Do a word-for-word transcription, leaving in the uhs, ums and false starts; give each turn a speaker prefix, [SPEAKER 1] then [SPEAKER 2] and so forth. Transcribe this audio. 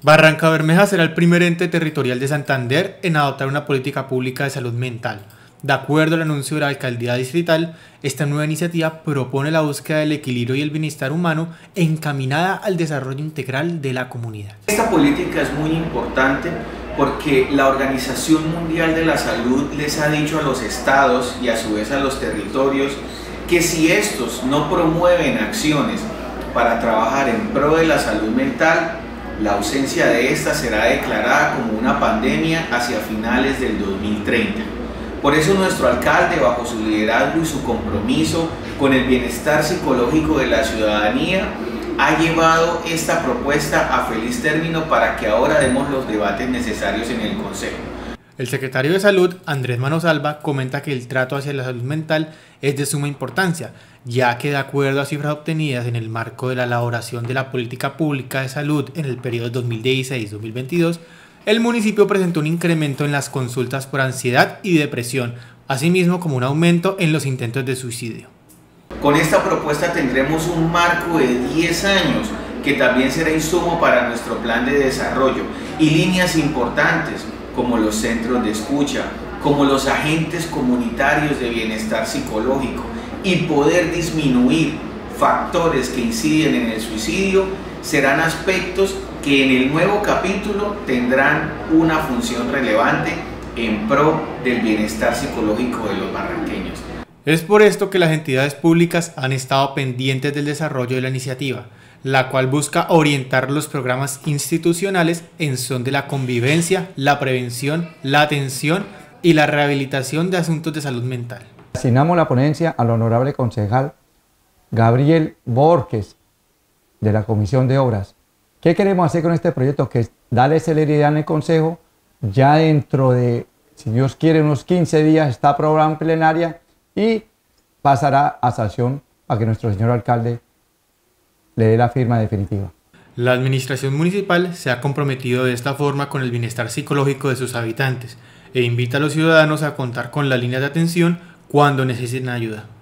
[SPEAKER 1] Barranca Bermeja será el primer ente territorial de Santander en adoptar una política pública de salud mental. De acuerdo al anuncio de la alcaldía distrital, esta nueva iniciativa propone la búsqueda del equilibrio y el bienestar humano encaminada al desarrollo integral de la comunidad.
[SPEAKER 2] Esta política es muy importante porque la Organización Mundial de la Salud les ha dicho a los estados y a su vez a los territorios que si estos no promueven acciones para trabajar en pro de la salud mental, la ausencia de esta será declarada como una pandemia hacia finales del dos mil treinta. Por eso nuestro alcalde, bajo su liderazgo y su compromiso con el bienestar psicológico de la ciudadanía, ha llevado esta propuesta a feliz término para que ahora demos los debates necesarios en el Consejo.
[SPEAKER 1] El secretario de Salud, Andrés Manosalva, comenta que el trato hacia la salud mental es de suma importancia, ya que de acuerdo a cifras obtenidas en el marco de la elaboración de la política pública de salud en el periodo dos mil dieciséis a dos mil veintidós, el municipio presentó un incremento en las consultas por ansiedad y depresión, asimismo como un aumento en los intentos de suicidio.
[SPEAKER 2] Con esta propuesta tendremos un marco de diez años que también será insumo para nuestro plan de desarrollo y líneas importantes como los centros de escucha, como los agentes comunitarios de bienestar psicológico y poder disminuir factores que inciden en el suicidio serán aspectos que en el nuevo capítulo tendrán una función relevante en pro del bienestar psicológico de los barranqueños.
[SPEAKER 1] Es por esto que las entidades públicas han estado pendientes del desarrollo de la iniciativa, la cual busca orientar los programas institucionales en son de la convivencia, la prevención, la atención y la rehabilitación de asuntos de salud mental.
[SPEAKER 3] Asignamos la ponencia al honorable concejal Gabriel Borges de la Comisión de Obras. ¿Qué queremos hacer con este proyecto? Que es darle celeridad en el Consejo. Ya dentro de, si Dios quiere, unos quince días está aprobado en plenaria y pasará a sanción para que nuestro señor alcalde le dé la firma definitiva.
[SPEAKER 1] La administración municipal se ha comprometido de esta forma con el bienestar psicológico de sus habitantes e invita a los ciudadanos a contar con las líneas de atención cuando necesiten ayuda.